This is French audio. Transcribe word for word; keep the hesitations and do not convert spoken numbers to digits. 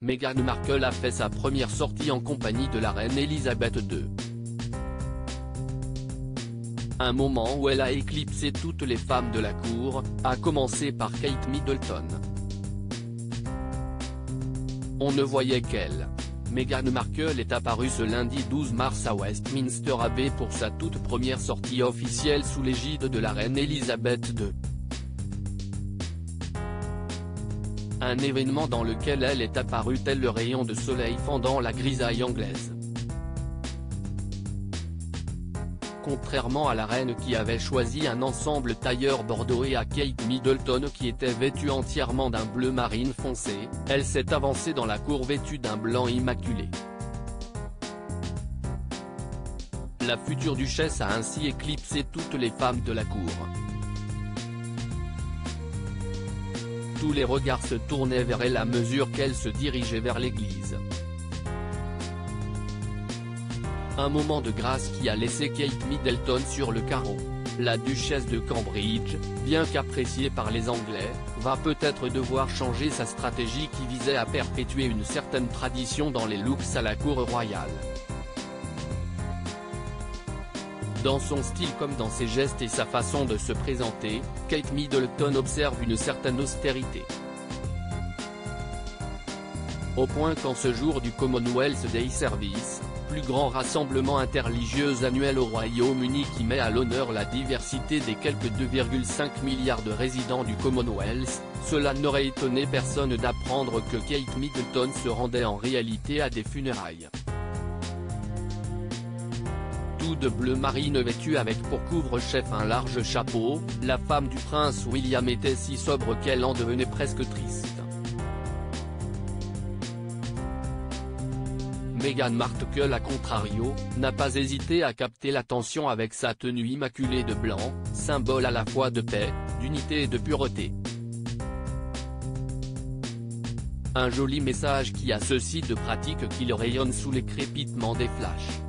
Meghan Markle a fait sa première sortie en compagnie de la reine Elisabeth deux. Un moment où elle a éclipsé toutes les femmes de la cour, à commencer par Kate Middleton. On ne voyait qu'elle. Meghan Markle est apparue ce lundi douze mars à Westminster Abbey pour sa toute première sortie officielle sous l'égide de la reine Elisabeth deux. Un événement dans lequel elle est apparue tel le rayon de soleil fendant la grisaille anglaise. Contrairement à la reine qui avait choisi un ensemble tailleur bordeaux et à Kate Middleton qui était vêtue entièrement d'un bleu marine foncé, elle s'est avancée dans la cour vêtue d'un blanc immaculé. La future duchesse a ainsi éclipsé toutes les femmes de la cour. Tous les regards se tournaient vers elle à mesure qu'elle se dirigeait vers l'église. Un moment de grâce qui a laissé Kate Middleton sur le carreau. La duchesse de Cambridge, bien qu'appréciée par les Anglais, va peut-être devoir changer sa stratégie qui visait à perpétuer une certaine tradition dans les looks à la cour royale. Dans son style comme dans ses gestes et sa façon de se présenter, Kate Middleton observe une certaine austérité. Au point qu'en ce jour du Commonwealth Day Service, plus grand rassemblement interreligieux annuel au Royaume-Uni qui met à l'honneur la diversité des quelques deux virgule cinq milliards de résidents du Commonwealth, cela n'aurait étonné personne d'apprendre que Kate Middleton se rendait en réalité à des funérailles. Tout de bleu marine vêtue avec pour couvre-chef un large chapeau, la femme du prince William était si sobre qu'elle en devenait presque triste. Meghan Markle à contrario, n'a pas hésité à capter l'attention avec sa tenue immaculée de blanc, symbole à la fois de paix, d'unité et de pureté. Un joli message qui a ceci de pratique qu'il rayonne sous les crépitements des flashs.